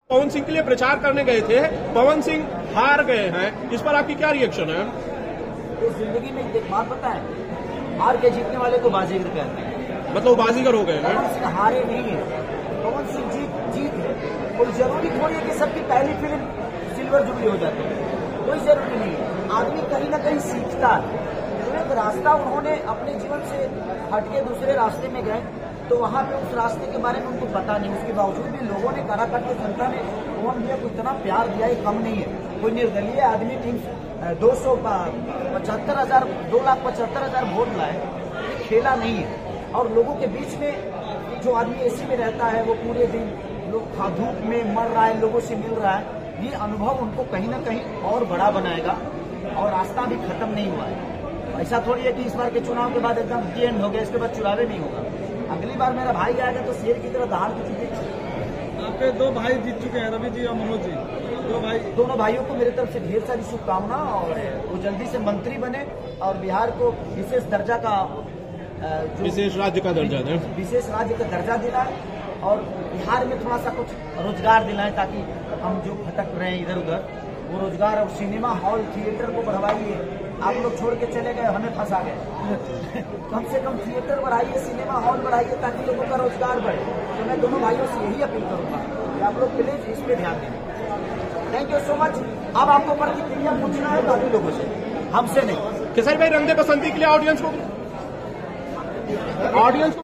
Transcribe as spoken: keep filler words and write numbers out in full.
पवन सिंह के लिए प्रचार करने गए थे, पवन सिंह हार गए हैं, इस पर आपकी क्या रिएक्शन है? तो जिंदगी में एक बात पता है, हार के जीतने वाले को बाजीगर कहते हैं। मतलब बाजीगर हो गए हैं। पवन सिंह हारे नहीं है, पवन सिंह जीत जीत है। कोई जरूरी थोड़ी है कि सबकी पहली फिल्म सिल्वर जुबली हो जाती है, कोई जरूरी नहीं है। आदमी कहीं ना कहीं सीखता है। तो एक रास्ता उन्होंने अपने जीवन से हटके दूसरे रास्ते में गए, तो वहां पे उस रास्ते के बारे में उनको पता नहीं। उसके बावजूद भी लोगों ने काराकाट की जनता ने पवन भैया को इतना प्यार दिया, ये कम नहीं है। कोई निर्दलीय आदमी तीन दो सौ पचहत्तर हजार दो लाख पचहत्तर हजार वोट लाए, ये खेला नहीं है। और लोगों के बीच में जो आदमी एसी में रहता है, वो पूरे दिन लोग धूप में मर रहा है, लोगों से मिल रहा है, ये अनुभव उनको कहीं ना कहीं और बड़ा बनाएगा। और रास्ता भी खत्म नहीं हुआ है। ऐसा थोड़ी है कि इस बार के चुनाव के बाद एकदम एंड हो गया, इसके बाद चुनाव नहीं होगा। अगली बार मेरा भाई आएगा तो शेर की तरह दहाड़ की जीतेगा। आपके दो भाई जीत चुके हैं, रवि जी और मनोज जी, दो भाई। दोनों भाइयों को मेरी तरफ से ढेर सारी शुभकामना, और वो जल्दी से मंत्री बने और बिहार को विशेष दर्जा का विशेष राज्य का दर्जा दें, विशेष राज्य का दर्जा दिलाए, और बिहार में थोड़ा सा कुछ रोजगार दिलाए, ताकि हम जो भटक रहे हैं इधर उधर वो रोजगार। और सिनेमा हॉल थिएटर को बढ़वाइए। आप लोग छोड़ के चले गए, हमें फंसा गए। कम से कम थिएटर बढ़ाइए, सिनेमा हॉल बढ़ाइए, ताकि लोगों का रोजगार बढ़े। तो मैं दोनों भाइयों से यही अपील करूंगा कि आप लोग प्लीज इस पे ध्यान दें। Thank you so much. अब आपको प्रतिक्रिया पूछना है बाकी लोगों से, हमसे नहीं। केसरी भाई, रंगदे बसंती के लिए ऑडियंस को ऑडियंस